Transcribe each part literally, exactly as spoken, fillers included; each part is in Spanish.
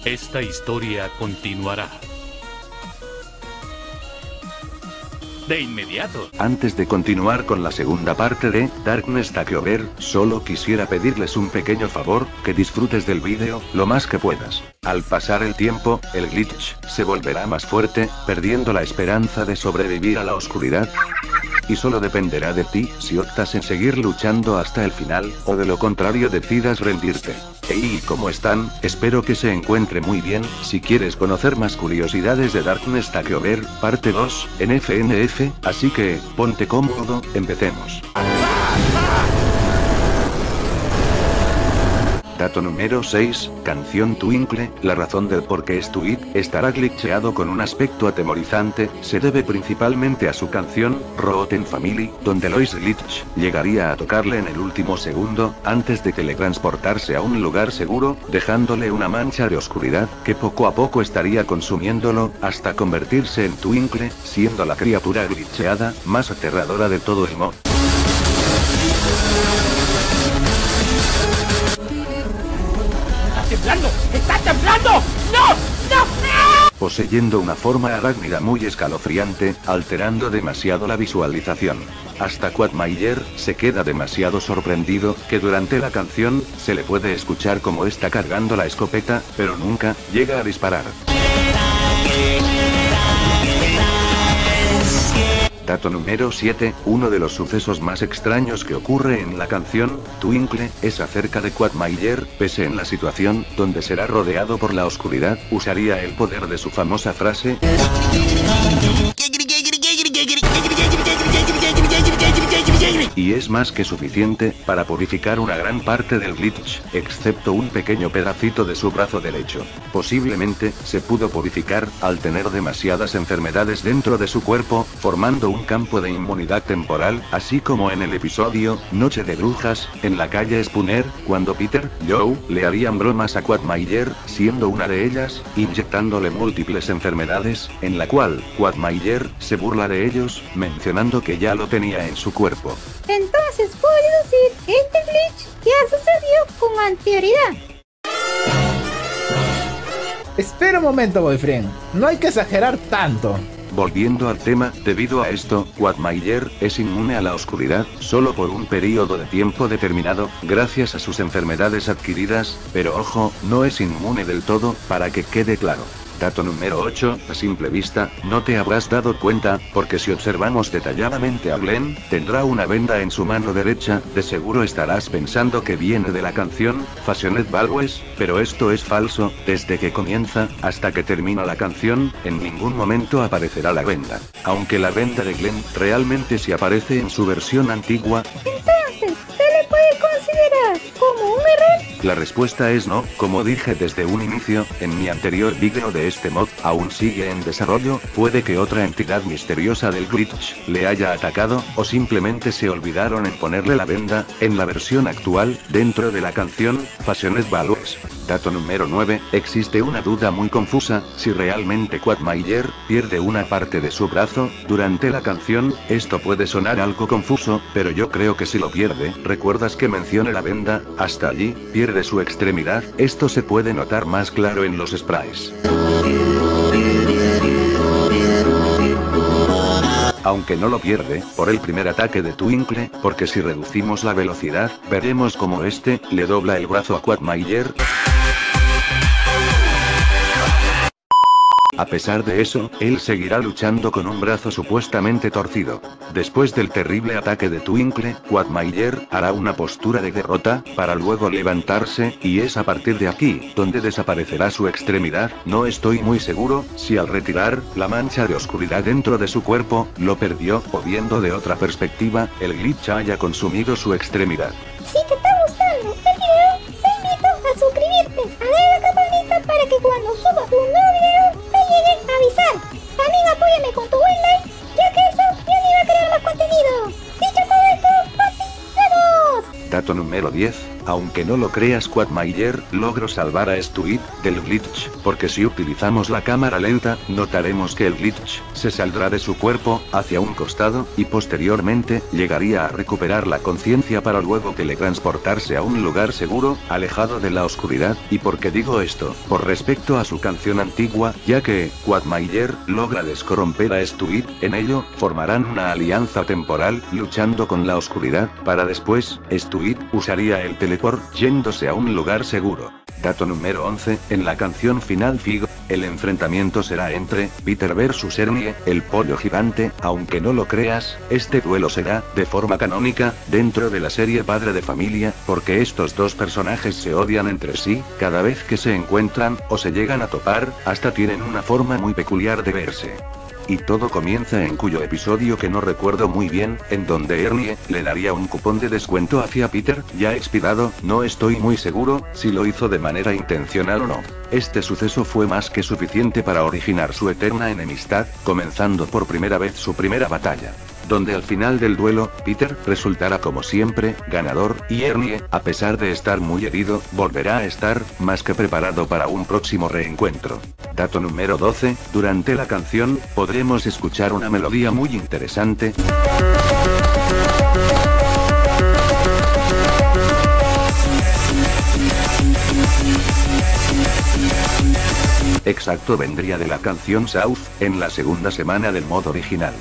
Esta historia continuará. De inmediato. Antes de continuar con la segunda parte de Darkness Takeover, solo quisiera pedirles un pequeño favor, que disfrutes del vídeo, lo más que puedas. Al pasar el tiempo, el glitch se volverá más fuerte, perdiendo la esperanza de sobrevivir a la oscuridad. Y solo dependerá de ti, si optas en seguir luchando hasta el final, o de lo contrario decidas rendirte. Hey, ¿cómo están? Espero que se encuentre muy bien. Si quieres conocer más curiosidades de Darkness Takeover, parte dos, en F N F, así que, ponte cómodo, empecemos. Dato número seis, canción Twinkle. La razón del por qué Stuit estará glitcheado con un aspecto atemorizante, se debe principalmente a su canción, Rotten Family, donde Lois Glitch llegaría a tocarle en el último segundo, antes de teletransportarse a un lugar seguro, dejándole una mancha de oscuridad, que poco a poco estaría consumiéndolo, hasta convertirse en Twinkle, siendo la criatura glitcheada, más aterradora de todo el mod. ¡Temblando! ¡Está temblando! ¡No! ¡No! ¡No! Poseyendo una forma arácnida muy escalofriante, alterando demasiado la visualización. Hasta Quagmire se queda demasiado sorprendido, que durante la canción, se le puede escuchar como está cargando la escopeta, pero nunca llega a disparar. Dato número siete, uno de los sucesos más extraños que ocurre en la canción, Twinkle, es acerca de Quagmire. Pese en la situación, donde será rodeado por la oscuridad, usaría el poder de su famosa frase. Y es más que suficiente, para purificar una gran parte del glitch, excepto un pequeño pedacito de su brazo derecho. Posiblemente, se pudo purificar, al tener demasiadas enfermedades dentro de su cuerpo, formando un campo de inmunidad temporal, así como en el episodio, Noche de Brujas, en la calle Spooner, cuando Peter, Joe, le harían bromas a Quagmire, siendo una de ellas, inyectándole múltiples enfermedades, en la cual, Quagmire, se burla de ellos, mencionando que ya lo tenía en su cuerpo. Entonces puedo deducir que este glitch ya sucedió con anterioridad. Espera un momento, boyfriend. No hay que exagerar tanto. Volviendo al tema, debido a esto, Quagmire es inmune a la oscuridad, solo por un periodo de tiempo determinado, gracias a sus enfermedades adquiridas, pero ojo, no es inmune del todo, para que quede claro. Dato número ocho, a simple vista, no te habrás dado cuenta, porque si observamos detalladamente a Glenn, tendrá una venda en su mano derecha, de seguro estarás pensando que viene de la canción, Fashioned Always, pero esto es falso, desde que comienza, hasta que termina la canción, en ningún momento aparecerá la venda. Aunque la venda de Glenn, realmente sí aparece en su versión antigua. Entonces, ¿se le puede considerar como un error? La respuesta es no, como dije desde un inicio, en mi anterior vídeo de este mod, aún sigue en desarrollo, puede que otra entidad misteriosa del glitch le haya atacado, o simplemente se olvidaron en ponerle la venda, en la versión actual, dentro de la canción, Fashioned Always. Dato número nueve, existe una duda muy confusa, si realmente Quagmire pierde una parte de su brazo, durante la canción. Esto puede sonar algo confuso, pero yo creo que si lo pierde, ¿recuerdas que mencioné la venda? Hasta allí, pierde su extremidad, esto se puede notar más claro en los sprays. Aunque no lo pierde, por el primer ataque de Twinkle, porque si reducimos la velocidad, veremos como este, le dobla el brazo a Quagmire. A pesar de eso, él seguirá luchando con un brazo supuestamente torcido. Después del terrible ataque de Twinkle, Quagmire hará una postura de derrota, para luego levantarse, y es a partir de aquí, donde desaparecerá su extremidad. No estoy muy seguro, si al retirar la mancha de oscuridad dentro de su cuerpo, lo perdió, o viendo de otra perspectiva, el glitch haya consumido su extremidad. Si te está gustando el video, te invito a suscribirte, a darle a la campanita para que cuando suba un nuevo video, te llegue a avisar. También apóyame con tu buen like, ya que eso me anima a crear más contenido. Dicho todo esto, continuamos. Dato número diez, Aunque no lo creas, Quagmire, logro salvar a Stuit del glitch, porque si utilizamos la cámara lenta, notaremos que el glitch se saldrá de su cuerpo, hacia un costado, y posteriormente, llegaría a recuperar la conciencia para luego teletransportarse a un lugar seguro, alejado de la oscuridad. ¿Y por qué digo esto? Por respecto a su canción antigua, ya que Quagmire logra descorromper a Stuit, en ello, formarán una alianza temporal, luchando con la oscuridad, para después, Stuit usaría el teleport, yéndose a un lugar seguro. Dato número once, en la canción final Figo, el enfrentamiento será entre Peter versus Ernie, el pollo gigante. Aunque no lo creas, este duelo será, de forma canónica, dentro de la serie Padre de Familia, porque estos dos personajes se odian entre sí, cada vez que se encuentran, o se llegan a topar, hasta tienen una forma muy peculiar de verse. Y todo comienza en cuyo episodio que no recuerdo muy bien, en donde Ernie le daría un cupón de descuento hacia Peter, ya expirado. No estoy muy seguro si lo hizo de manera intencional o no. Este suceso fue más que suficiente para originar su eterna enemistad, comenzando por primera vez su primera batalla, donde al final del duelo, Peter resultará como siempre, ganador, y Ernie, a pesar de estar muy herido, volverá a estar, más que preparado para un próximo reencuentro. Dato número doce, durante la canción, podremos escuchar una melodía muy interesante. Exacto, vendría de la canción South, en la segunda semana del modo original.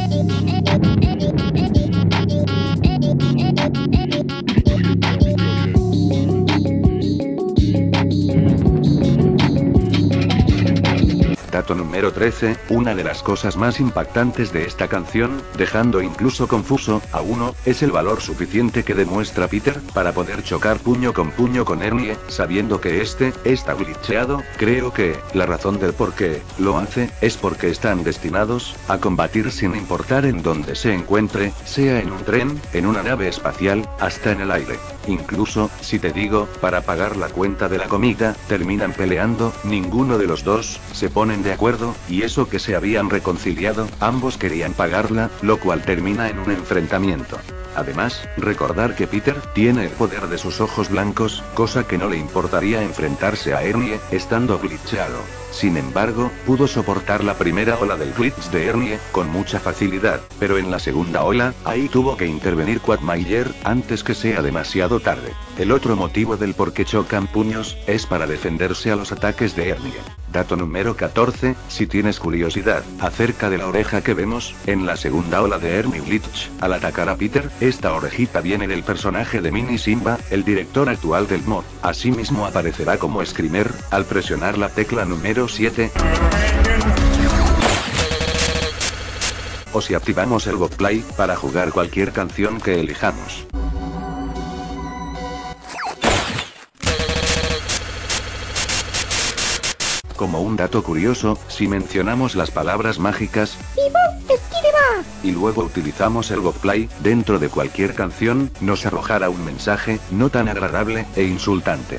Dato número trece, una de las cosas más impactantes de esta canción, dejando incluso confuso a uno, es el valor suficiente que demuestra Peter, para poder chocar puño con puño con Ernie, sabiendo que este está glitcheado. Creo que, la razón del por qué lo hace, es porque están destinados a combatir sin importar en dónde se encuentre, sea en un tren, en una nave espacial, hasta en el aire. Incluso, si te digo, para pagar la cuenta de la comida, terminan peleando, ninguno de los dos se ponen de acuerdo, y eso que se habían reconciliado, ambos querían pagarla, lo cual termina en un enfrentamiento. Además, recordar que Peter tiene el poder de sus ojos blancos, cosa que no le importaría enfrentarse a Ernie, estando glitcheado. Sin embargo, pudo soportar la primera ola del glitch de Ernie, con mucha facilidad, pero en la segunda ola, ahí tuvo que intervenir Quagmire, antes que sea demasiado tarde. El otro motivo del por qué chocan puños, es para defenderse a los ataques de Ernie. Dato número catorce, si tienes curiosidad, acerca de la oreja que vemos, en la segunda ola de Ernie Glitch, al atacar a Peter, esta orejita viene del personaje de Mini Simba, el director actual del mod. Asimismo aparecerá como screamer, al presionar la tecla número siete. O si activamos el GoPlay, para jugar cualquier canción que elijamos. Como un dato curioso, si mencionamos las palabras mágicas y luego utilizamos el GoPlay, dentro de cualquier canción, nos arrojará un mensaje, no tan agradable, e insultante.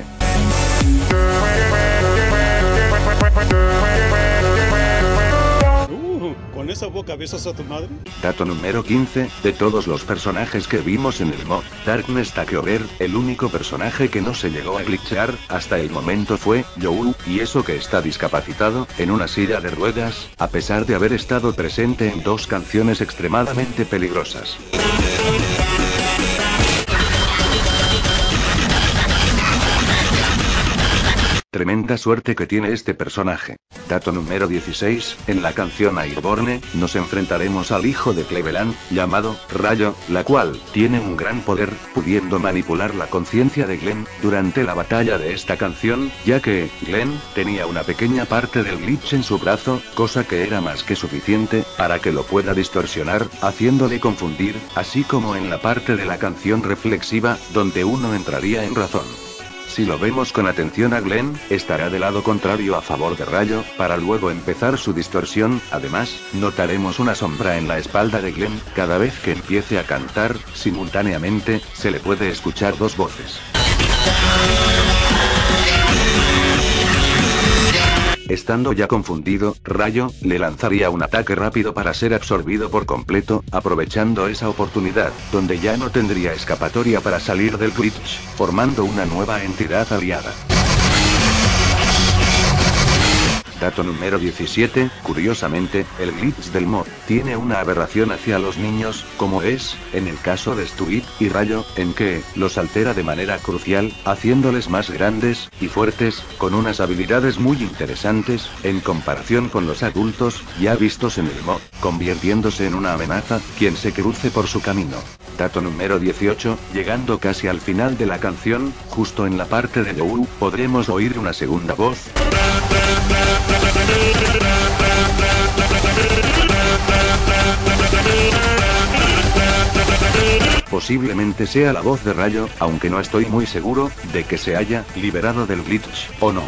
¿Con esa boca besas a tu madre? Dato número quince, de todos los personajes que vimos en el mod Darkness Takeover, el único personaje que no se llegó a glitchear, hasta el momento fue Joe, y eso que está discapacitado, en una silla de ruedas, a pesar de haber estado presente en dos canciones extremadamente peligrosas. Tremenda suerte que tiene este personaje. Dato número dieciséis, en la canción Airborne, nos enfrentaremos al hijo de Cleveland, llamado Rayo, la cual tiene un gran poder, pudiendo manipular la conciencia de Glenn, durante la batalla de esta canción, ya que, Glenn, tenía una pequeña parte del glitch en su brazo, cosa que era más que suficiente, para que lo pueda distorsionar, haciéndole confundir, así como en la parte de la canción reflexiva, donde uno entraría en razón. Si lo vemos con atención a Glenn, estará del lado contrario a favor de Rayo, para luego empezar su distorsión. Además, notaremos una sombra en la espalda de Glenn, cada vez que empiece a cantar, simultáneamente, se le puede escuchar dos voces. Estando ya confundido, Rayo le lanzaría un ataque rápido para ser absorbido por completo, aprovechando esa oportunidad, donde ya no tendría escapatoria para salir del glitch, formando una nueva entidad aliada. Dato número diecisiete, curiosamente, el glitch del mod tiene una aberración hacia los niños, como es, en el caso de Stuit y Rayo, en que los altera de manera crucial, haciéndoles más grandes y fuertes, con unas habilidades muy interesantes, en comparación con los adultos, ya vistos en el mod, convirtiéndose en una amenaza, quien se cruce por su camino. Dato número dieciocho, llegando casi al final de la canción, justo en la parte de Lou, podremos oír una segunda voz. Posiblemente sea la voz de Rayo, aunque no estoy muy seguro de que se haya liberado del glitch o no.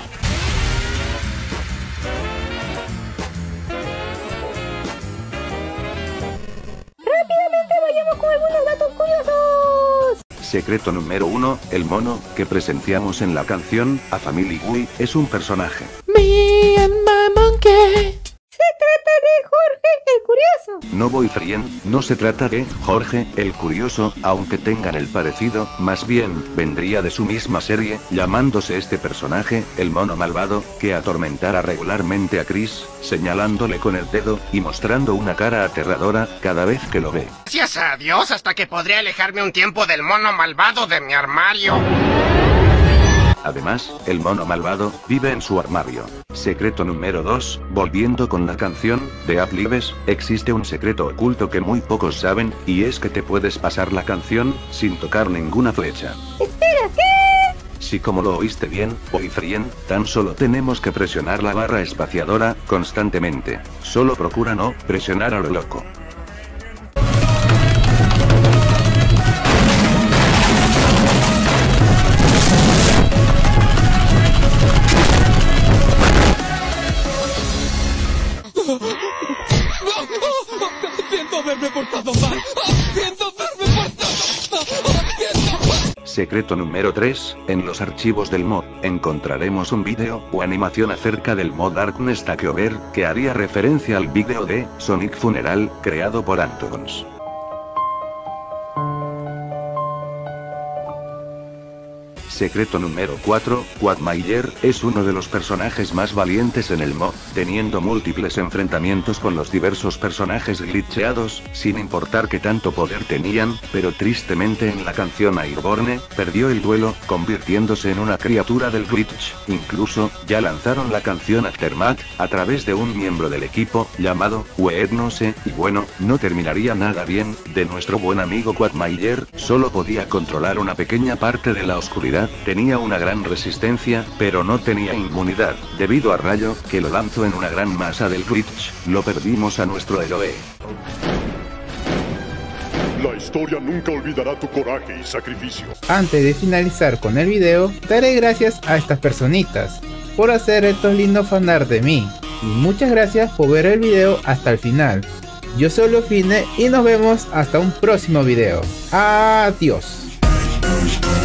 Rápidamente vayamos con algunos datos curiosos. Secreto número uno, el mono, que presenciamos en la canción A Family Guy, es un personaje. Me and my monkey. Se trata de Jorge el Curioso. No boyfriend, no se trata de Jorge el Curioso, aunque tengan el parecido, más bien, vendría de su misma serie, llamándose este personaje, el mono malvado, que atormentara regularmente a Chris, señalándole con el dedo, y mostrando una cara aterradora, cada vez que lo ve. Gracias a Dios, hasta que podré alejarme un tiempo del mono malvado de mi armario. Además, el mono malvado vive en su armario. Secreto número dos, volviendo con la canción de Aplibes, existe un secreto oculto que muy pocos saben, y es que te puedes pasar la canción sin tocar ninguna flecha. Espera, ¿qué? Si como lo oíste bien, boyfriend, tan solo tenemos que presionar la barra espaciadora constantemente. Solo procura no presionar a lo loco. Siento haberme portado mal. Siento haberme portado mal. Secreto número tres, en los archivos del mod, encontraremos un vídeo o animación acerca del mod Darkness Takeover, que haría referencia al vídeo de Sonic Funeral, creado por Antons. Secreto número cuatro, Quagmire es uno de los personajes más valientes en el mod, teniendo múltiples enfrentamientos con los diversos personajes glitcheados, sin importar qué tanto poder tenían, pero tristemente en la canción Airborne, perdió el duelo, convirtiéndose en una criatura del glitch. Incluso, ya lanzaron la canción Aftermath, a través de un miembro del equipo, llamado Weednose, y bueno, no terminaría nada bien, de nuestro buen amigo Quagmire, solo podía controlar una pequeña parte de la oscuridad, tenía una gran resistencia, pero no tenía inmunidad, debido a Rayo, que lo lanzó en una gran masa del glitch, lo perdimos a nuestro héroe. La historia nunca olvidará tu coraje y sacrificio. Antes de finalizar con el video, daré gracias a estas personitas por hacer estos lindos fanart de mí. Y muchas gracias por ver el video hasta el final. Yo soy Leofine y nos vemos hasta un próximo video. Adiós.